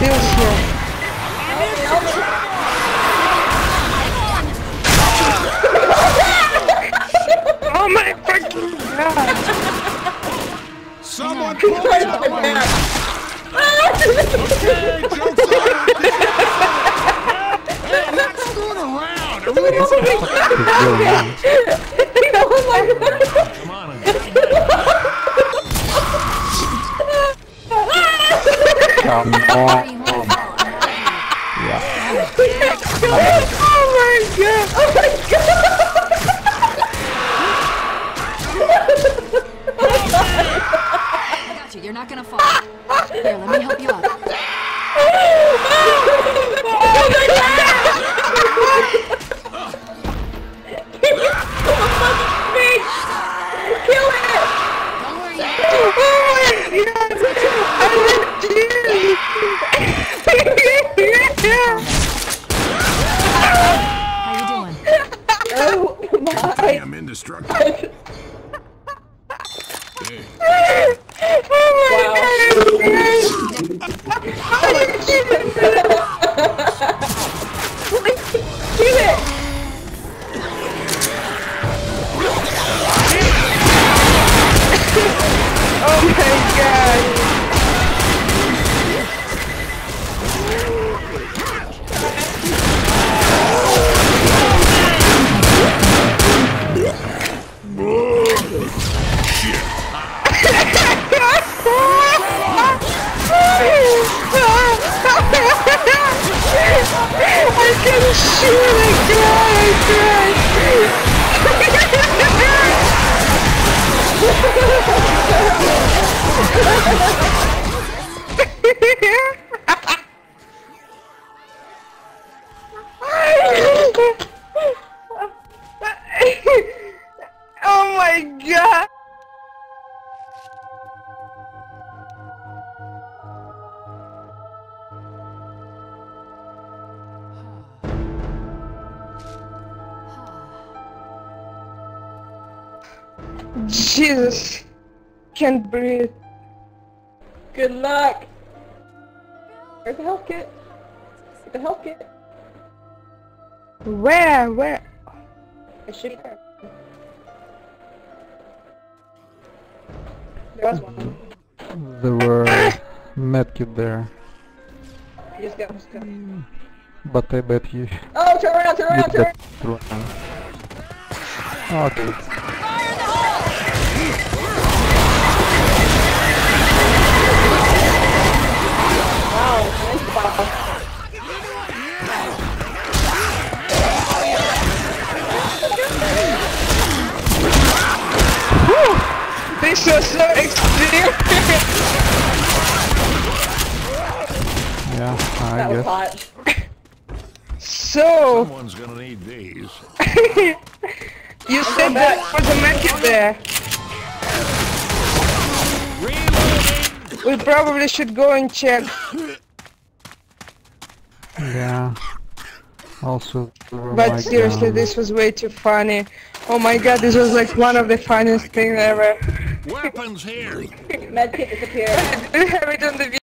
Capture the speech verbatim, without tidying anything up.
pills here. Oh my fucking god! Someone pull me someone! Okay, joke's on! Hey, I'm not screwing around! I really need some help! Oh my god! Come on, I'm Come on. Yeah. Oh my god! Oh my god! I got you. You're not gonna fall. Here, let me help you up. Oh my god! Kill it! Don't worry. Oh my god! I lived you! How you doing? Oh my! I'm indestructible. Hey. Oh my god! How did you do that? Kill it! Oh my god! I can shoot! I cried! I cried! Oh my god! Jesus, can't breathe. Good luck. Where's the health kit? Get the health kit. Where? Where? It should be there. There was one. There were medkit there. Just go, just go. But I bet you Oh, turn around, turn around, you turn get around. through. Okay. Wow, nice ball. Whew! This was so extreme. Yeah, I That was guess. hot. So, Someone's gonna need these. you said that was a medkit there. Reloading! We probably should go and check. Yeah. Also, there were But like, seriously, um, this was way too funny. Oh my god, this was like one of the funniest things ever. Weapons here! Medkit disappeared. I didn't have it on the video.